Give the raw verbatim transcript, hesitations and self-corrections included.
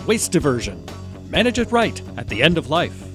Waste diversion. Manage it right at the end of life.